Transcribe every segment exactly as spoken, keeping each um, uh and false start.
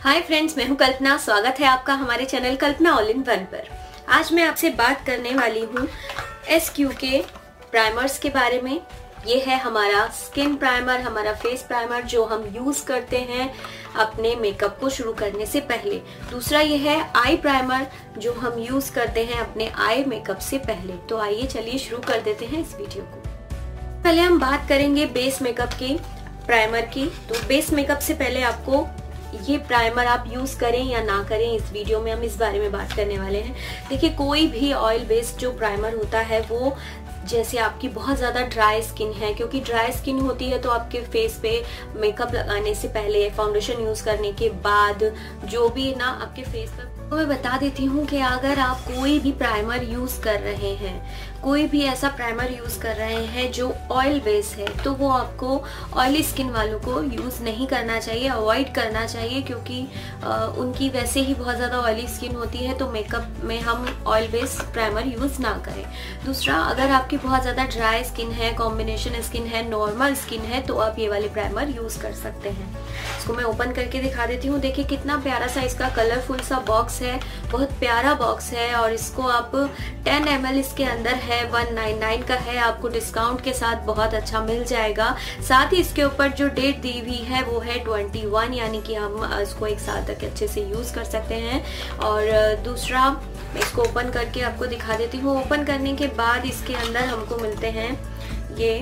Hi friends, मैं हूं कल्पना। स्वागत है आपका हमारे channel Kalpana all in one पर। आज मैं आपसे बात करने वाली हूं एस क्यू के प्राइमर्स के बारे में। ये है हमारा स्किन प्राइमर, हमारा फेस प्राइमर जो हम यूज करते हैं अपने मेकअप को शुरू करने से पहले। दूसरा ये है आई प्राइमर जो हम यूज करते हैं अपने आई मेकअप से पहले। तो आइए चलिए शुरू कर देते हैं इस वीडियो को। पहले हम बात करेंगे बेस मेकअप की प्राइमर की। तो बेस मेकअप से पहले आपको ये प्राइमर आप यूज करें या ना करें, इस वीडियो में हम इस बारे में बात करने वाले हैं। देखिए, कोई भी ऑयल बेस्ड जो प्राइमर होता है वो, जैसे आपकी बहुत ज़्यादा ड्राई स्किन है, क्योंकि ड्राई स्किन होती है तो आपके फेस पे मेकअप लगाने से पहले, फाउंडेशन यूज करने के बाद, जो भी ना आपके फेस पर, तो मैं बता देती हूँ कि अगर आप कोई भी प्राइमर यूज कर रहे हैं, कोई भी ऐसा प्राइमर यूज कर रहे हैं जो ऑयल बेस है, तो वो आपको ऑयली स्किन वालों को यूज नहीं करना चाहिए, अवॉइड करना चाहिए, क्योंकि आ, उनकी वैसे ही बहुत ज़्यादा ऑयली स्किन होती है। तो मेकअप में हम ऑयल बेस प्राइमर यूज ना करें। दूसरा, अगर आपकी बहुत ज़्यादा ड्राई स्किन है, कॉम्बिनेशन स्किन है, नॉर्मल स्किन है, तो आप ये वाले प्राइमर यूज कर सकते हैं। इसको मैं ओपन करके दिखा देती हूँ। देखिए कितना प्यारा सा इसका कलरफुल सा बॉक्स है, बहुत प्यारा बॉक्स है। और इसको आप टेन एम एल इसके अंदर है, वन नाइन नाइन का है, आपको डिस्काउंट के साथ बहुत अच्छा मिल जाएगा। साथ ही इसके ऊपर जो डेट दी हुई है वो है ट्वेंटी वन, यानी कि हम इसको एक साल तक अच्छे से यूज कर सकते हैं। और दूसरा, मैं इसको ओपन करके आपको दिखा देती हूँ। ओपन करने के बाद इसके अंदर हमको मिलते हैं ये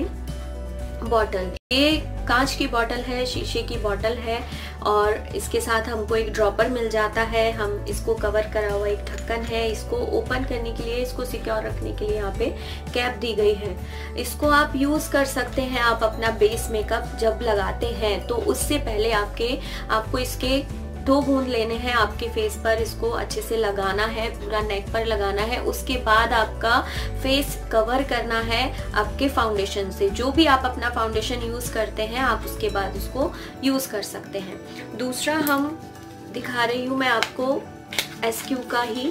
बॉटल। ये कांच की बॉटल है, शीशे की बॉटल है, और इसके साथ हमको एक ड्रॉपर मिल जाता है। हम इसको कवर करा हुआ एक ढक्कन है। इसको ओपन करने के लिए, इसको सिक्योर रखने के लिए यहाँ पे कैप दी गई है। इसको आप यूज कर सकते हैं आप अपना बेस मेकअप जब लगाते हैं, तो उससे पहले आपके आपको इसके दो बूंद लेने हैं आपके फेस पर। इसको अच्छे से लगाना है, पूरा नेक पर लगाना है। उसके बाद आपका फेस कवर करना है आपके फाउंडेशन से। जो भी आप अपना फाउंडेशन यूज करते हैं, आप उसके बाद उसको यूज कर सकते हैं। दूसरा, हम दिखा रही हूँ मैं आपको एस क्यू का ही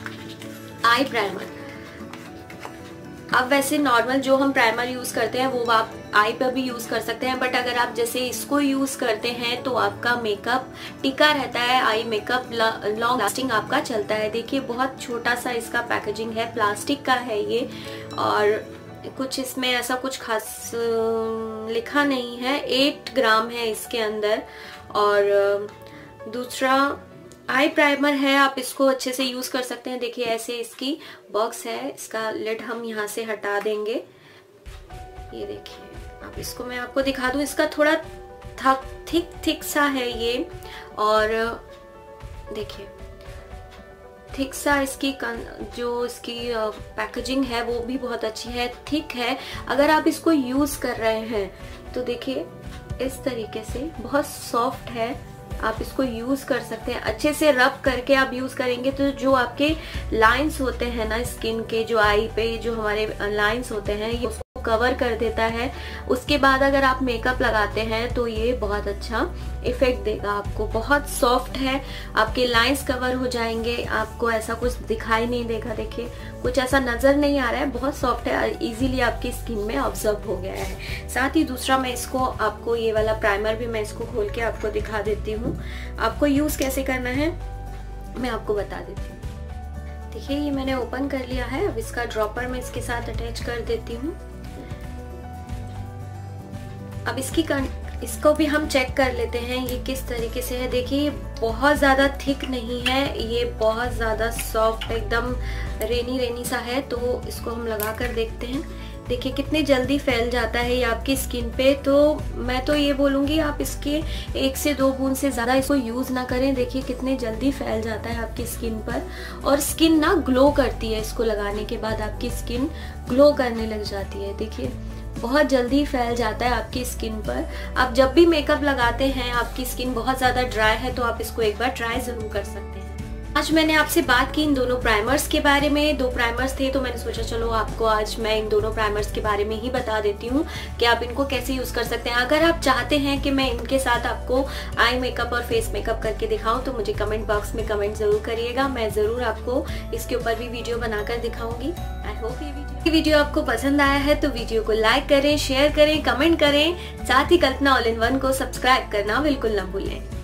आई प्राइमर। अब वैसे नॉर्मल जो हम प्राइमर यूज करते हैं वो आप आई पर भी यूज कर सकते हैं, बट अगर आप जैसे इसको यूज करते हैं तो आपका मेकअप टिका रहता है, आई मेकअप लॉन्ग लास्टिंग आपका चलता है। देखिए बहुत छोटा सा इसका पैकेजिंग है, प्लास्टिक का है ये, और कुछ इसमें ऐसा कुछ खास लिखा नहीं है। एट ग्राम है इसके अंदर। और दूसरा, आई प्राइमर है, आप इसको अच्छे से यूज कर सकते हैं। देखिए ऐसे इसकी बॉक्स है, इसका लिड हम यहाँ से हटा देंगे। ये देखिए, अब इसको मैं आपको दिखा दूं। इसका थोड़ा थक थिक थिक सा है ये, और देखिए थिक सा इसकी जो इसकी पैकेजिंग है वो भी बहुत अच्छी है, थिक है। अगर आप इसको यूज कर रहे हैं तो देखिए इस तरीके से बहुत सॉफ्ट है, आप इसको यूज कर सकते हैं। अच्छे से रब करके आप यूज करेंगे तो जो आपके लाइंस होते हैं ना स्किन के, जो आई पे जो हमारे लाइंस होते हैं, ये उसको कवर कर देता है। उसके बाद अगर आप मेकअप लगाते हैं तो ये बहुत अच्छा इफेक्ट देगा आपको। बहुत सॉफ्ट है, आपके लाइंस कवर हो जाएंगे, आपको ऐसा कुछ दिखाई नहीं देगा। देखिए कुछ ऐसा नजर नहीं आ रहा है, बहुत सॉफ्ट है, इजीली आपकी स्किन में ऑब्जर्व हो गया है। साथ ही दूसरा, मैं इसको आपको ये वाला प्राइमर भी मैं इसको खोल के आपको दिखा देती हूँ। आपको यूज कैसे करना है मैं आपको बता देती हूँ। देखिए ये मैंने ओपन कर लिया है। अब इसका ड्रॉपर मैं इसके साथ अटैच कर देती हूँ। अब इसकी इसको भी हम चेक कर लेते हैं ये किस तरीके से है। देखिए ये बहुत ज़्यादा थिक नहीं है, ये बहुत ज़्यादा सॉफ्ट, एकदम रेनी रेनी सा है। तो इसको हम लगा कर देखते हैं। देखिए कितनी जल्दी फैल जाता है ये आपकी स्किन पे। तो मैं तो ये बोलूँगी आप इसके एक से दो बूंद से ज़्यादा इसको यूज़ ना करें। देखिए कितनी जल्दी फैल जाता है आपकी स्किन पर, और स्किन ना ग्लो करती है। इसको लगाने के बाद आपकी स्किन ग्लो करने लग जाती है। देखिए बहुत जल्दी फैल जाता है आपकी स्किन पर। आप जब भी मेकअप लगाते हैं, आपकी स्किन बहुत ज़्यादा ड्राई है तो आप इसको एक बार ट्राई ज़रूर कर सकते हैं। आज मैंने आपसे बात की इन दोनों प्राइमर्स के बारे में। दो प्राइमर्स थे तो मैंने सोचा चलो आपको आज मैं इन दोनों प्राइमर्स के बारे में ही बता देती हूँ कि आप इनको कैसे यूज कर सकते हैं। अगर आप चाहते हैं कि मैं इनके साथ आपको आई मेकअप और फेस मेकअप करके दिखाऊं तो मुझे कमेंट बॉक्स में कमेंट जरूर करिएगा। मैं जरूर आपको इसके ऊपर भी वीडियो बनाकर दिखाऊंगी। आई होप ये वीडियो वीडियो आपको पसंद आया है तो वीडियो को लाइक करें, शेयर करें, कमेंट करें। साथ ही कल्पना ऑल इन वन को सब्सक्राइब करना बिल्कुल न भूलें।